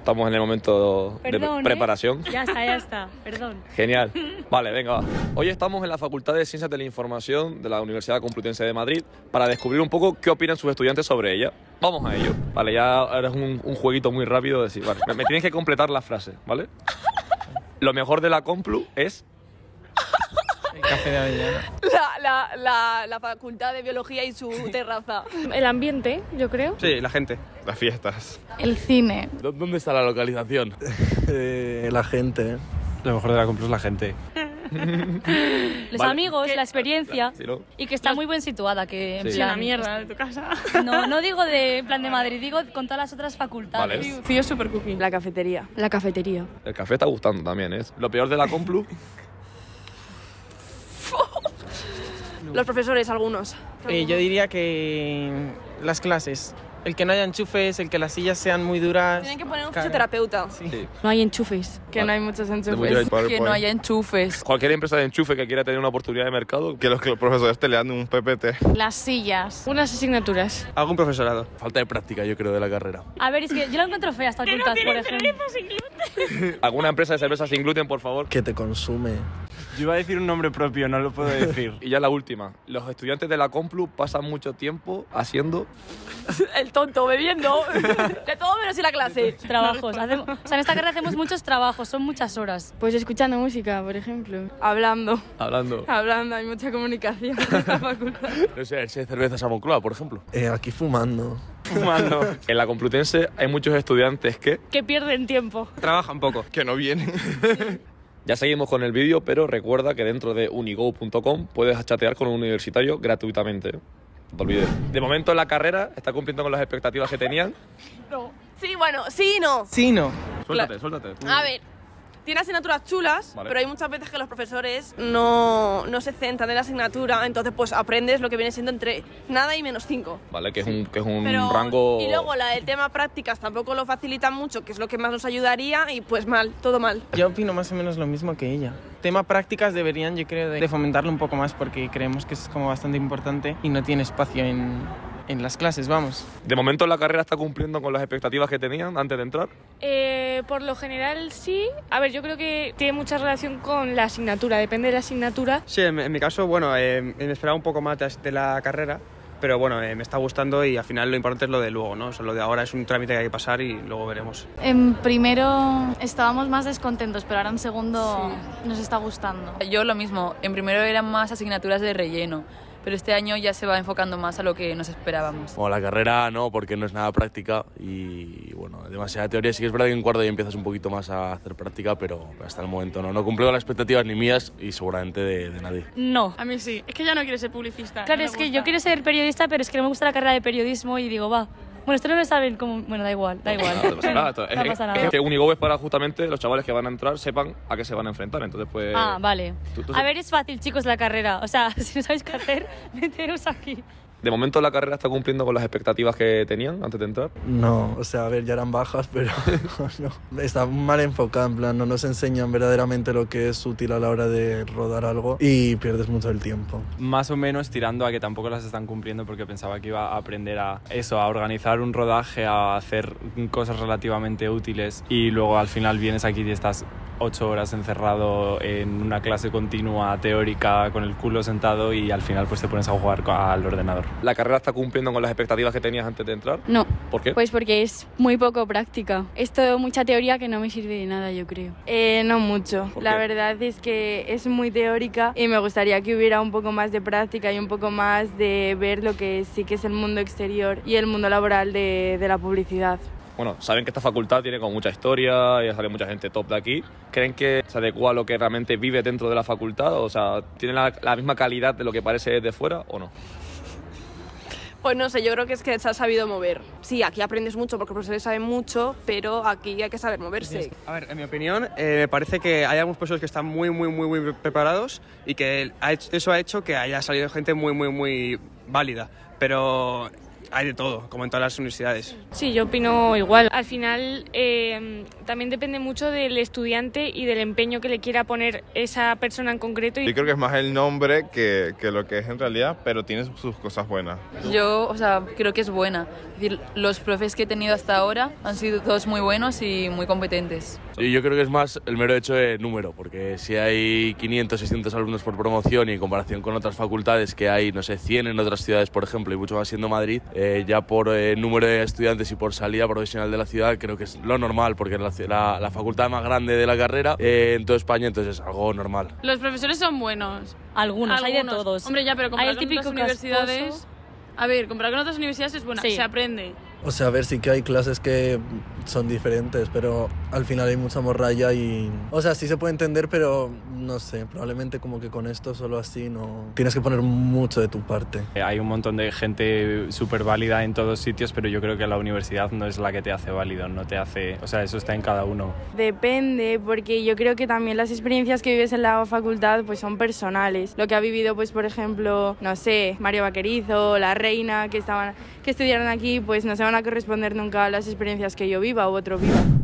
estamos en el momento Perdón, de preparación. Ya está, perdón. Genial. Vale, venga, va. Hoy estamos en la Facultad de Ciencias de la Información de la Universidad Complutense de Madrid para descubrir un poco qué opinan sus estudiantes sobre ella. Vamos a ello. Vale, ya ahora es un jueguito muy rápido de decir, vale, me tienes que completar la frase, ¿vale? Lo mejor de la Complu es... El café de avellana. La facultad de biología y su terraza. El ambiente, yo creo. Sí, la gente. Las fiestas. El cine. ¿Dónde está la localización? La gente. Lo mejor de la Complu es la gente. Los amigos, la experiencia. Sí, ¿no? Y que está muy bien situada, que en Sí. plan... La mierda de tu casa. No digo de en plan de Madrid, digo con todas las otras facultades. Vale. Sí, es súper cookie. La cafetería. La cafetería. El café está gustando también, ¿eh? Lo peor de la Complu... Los profesores, algunos. Yo diría que las clases. El que no haya enchufes, el que las sillas sean muy duras. Tienen que poner un Cagan. fisioterapeuta. Sí. No hay enchufes. Que no hay muchos mucho enchufes. PowerPoint. Que no haya enchufes. Cualquier empresa de enchufe que quiera tener una oportunidad de mercado, Que los profesores te le dan un PPT. Las sillas. Unas asignaturas. Algún profesorado. falta de práctica, yo creo, de la carrera. A ver, es que yo la encuentro fea esta facultad, por ejemplo. ¿Alguna empresa de cerveza sin gluten, por favor? Que te consume. Yo iba a decir un nombre propio, no lo puedo decir. Y ya la última. Los estudiantes de la Complu pasan mucho tiempo haciendo... El tonto, bebiendo. De todo menos ir a clase. Trabajos. O sea, en esta carrera hacemos muchos trabajos, son muchas horas. Pues escuchando música, por ejemplo. Hablando. Hablando. Hay mucha comunicación en esta facultad. No sé, el cervezas a Moncloa, por ejemplo. Aquí fumando. Fumando. En la Complutense hay muchos estudiantes que... Que pierden tiempo. Trabaja un poco. Que no vienen. Ya seguimos con el vídeo, pero recuerda que dentro de unigo.com puedes chatear con un universitario gratuitamente. No te olvides. De momento la carrera está cumpliendo con las expectativas que tenían. No. Sí, bueno, sí y no. Sí, no. Suéltate. A ver, tiene asignaturas chulas, Vale. pero hay muchas veces que los profesores no se centran en la asignatura, entonces pues aprendes lo que viene siendo entre nada y -5. Vale, que es un Pero, rango... Y luego el tema prácticas tampoco lo facilitan mucho, que es lo que más nos ayudaría, y pues mal, todo mal. Yo opino más o menos lo mismo que ella. Tema prácticas deberían, yo creo, de fomentarlo un poco más porque creemos que es como bastante importante y no tiene espacio en las clases, vamos. De momento la carrera está cumpliendo con las expectativas que tenían antes de entrar. Por lo general sí. A ver, yo creo que tiene mucha relación con la asignatura, depende de la asignatura. Sí, en mi caso, bueno, me esperaba un poco más de la carrera, pero bueno, me está gustando y al final lo importante es lo de luego, ¿no? O sea, lo de ahora es un trámite que hay que pasar y luego veremos. En primero estábamos más descontentos, pero ahora en segundo nos está gustando. Yo lo mismo, en primero eran más asignaturas de relleno, pero este año ya se va enfocando más a lo que nos esperábamos. Bueno, la carrera no, porque no es nada práctica y bueno, demasiada teoría. Sí que es verdad que en cuarto ya empiezas un poquito más a hacer práctica, pero hasta el momento no cumple con las expectativas ni mías y seguramente de nadie. No. A mí sí, es que ya no quiero ser publicista. Claro, es que yo quiero ser periodista, pero es que no me gusta la carrera de periodismo y digo, va. Bueno, esto no lo saben como... Bueno, da igual. No pasa nada. No pasa nada. Es que Unigo es para justamente los chavales que van a entrar sepan a qué se van a enfrentar. Entonces, pues... Ah, vale. tú A ver, es fácil, chicos, la carrera. O sea, si no sabéis qué hacer, meteros aquí. De momento la carrera está cumpliendo con las expectativas que tenían antes de entrar. No, o sea, a ver, ya eran bajas, pero no. Está mal enfocada, en plan, no nos enseñan verdaderamente lo que es útil a la hora de rodar algo y pierdes mucho el tiempo. Más o menos tirando a que tampoco las están cumpliendo porque pensaba que iba a aprender a eso, a organizar un rodaje, a hacer cosas relativamente útiles y luego al final vienes aquí y estás 8 horas encerrado en una clase continua teórica con el culo sentado y al final pues te pones a jugar al ordenador. ¿La carrera está cumpliendo con las expectativas que tenías antes de entrar? No. ¿Por qué? Pues porque es muy poco práctica. Es todo mucha teoría que no me sirve de nada, yo creo. No mucho. ¿Por La qué? verdad es que es muy teórica y me gustaría que hubiera un poco más de práctica y un poco más de ver lo que sí que es el mundo exterior y el mundo laboral de la publicidad. Bueno, saben que esta facultad tiene como mucha historia y sale mucha gente top de aquí. ¿Creen que se adecua a lo que realmente vive dentro de la facultad? O sea, ¿tiene la misma calidad de lo que parece desde fuera o no? Pues no sé, yo creo que es que se ha sabido mover. Sí, aquí aprendes mucho porque los profesores saben mucho, pero aquí hay que saber moverse. A ver, en mi opinión, me parece que hay algunos profesores que están muy preparados y que eso ha hecho que haya salido gente muy válida. Pero Hay de todo, como en todas las universidades. Sí, yo opino igual. Al final también depende mucho del estudiante y del empeño que le quiera poner esa persona en concreto. Yo creo que es más el nombre que lo que es en realidad, pero tiene sus cosas buenas. Yo, creo que es buena. Es decir, los profes que he tenido hasta ahora han sido todos muy buenos y muy competentes. Y yo creo que es más el mero hecho de número, porque si hay 500, 600 alumnos por promoción y en comparación con otras facultades que hay, no sé, 100 en otras ciudades, por ejemplo, y mucho más siendo Madrid, ya por número de estudiantes y por salida profesional de la ciudad, creo que es lo normal, porque es la facultad más grande de la carrera en toda España, entonces es algo normal. Los profesores son buenos. Algunos, hay de todos. Hombre, ya, pero hay comparado el con típico otras universidades... A ver, comparado con otras universidades es buena, se aprende. O sea, a ver, sí que hay clases que son diferentes, pero al final hay mucha morralla y... O sea, sí se puede entender, pero no sé, probablemente como que con esto solo así no... Tienes que poner mucho de tu parte. Hay un montón de gente súper válida en todos sitios, pero yo creo que la universidad no es la que te hace válido, no te hace... O sea, eso está en cada uno. Depende, porque yo creo que también las experiencias que vives en la facultad pues son personales. Lo que ha vivido, pues por ejemplo, no sé, Mario Vaquerizo, La Reina, que estudiaron aquí, pues no se van a corresponder nunca a las experiencias que yo viva u otro viva.